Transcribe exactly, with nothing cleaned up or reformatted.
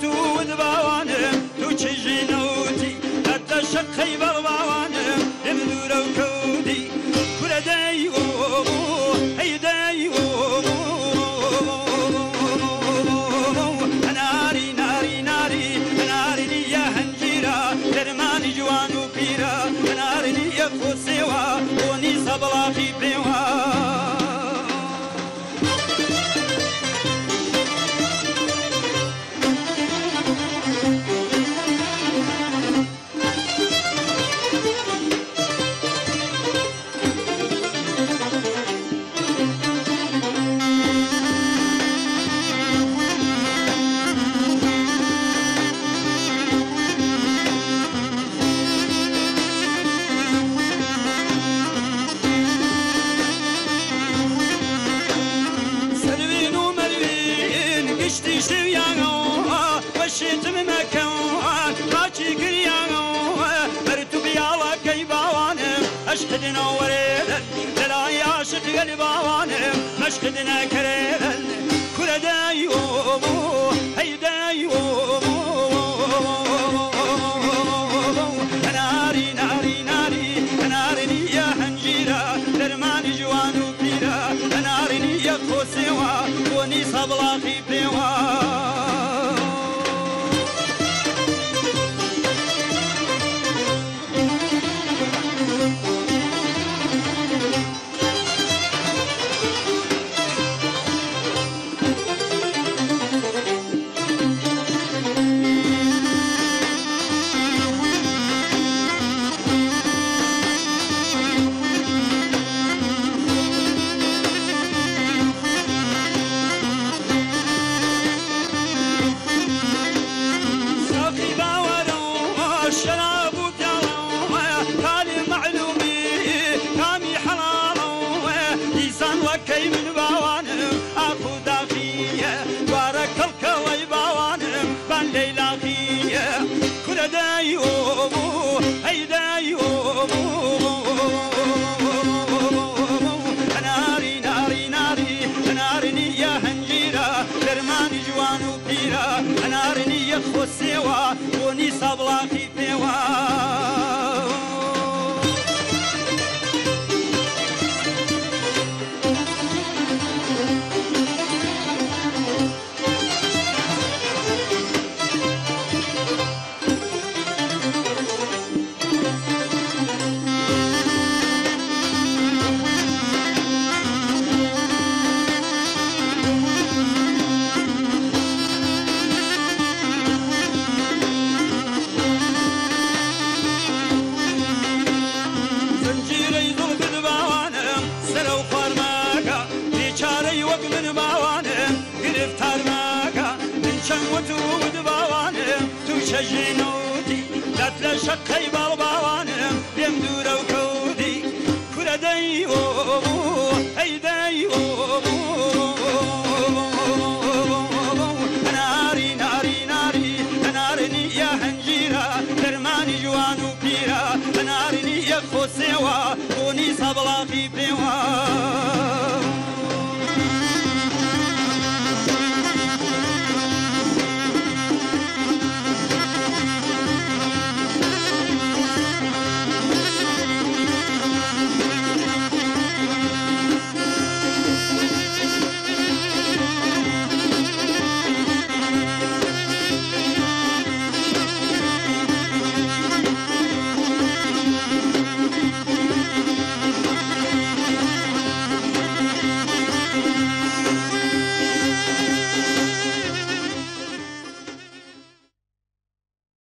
وتود باوانم تو چجنوتی حتى شقي بالباوانم يمدور وكودي كل داي هي داي ناري ناري ناري ناري يا هنجيرا درماني جوان وبيرا ناري يا فوسيوا وني صبلا في بيوا وشيتم مكان راجي كريانو مرتب يالا كي باوانم اشهدنا وريدا لا ياشق قلباوانم مشهدنا كريدا كل دايو هي دايو ناري ناري ناري ناري يا هنجيرا درماني جوانو بيرا ناري يا خوسيوا وني صبلا في بيوا كي من باوانم اخو داخيه بارك الكوي باوانم بان ليلى خيه كل دايو هي دايو ناري ناري ناري ناري يا هنجيرا درماني جوان وبيرا ناري يا خوسيوا وني صبلا في بيوا من باوانم گرفتار ماکا من شنوتو ود باوانم تو شجنوتی دتل شقی بال باوانم بیم دور و کودی کل دایو ای دایو ناری ناری ناری ناری یا هنجیرا درمانی جوان و پیرا ناری یا خوسیوا ونی صبلا فی پیوا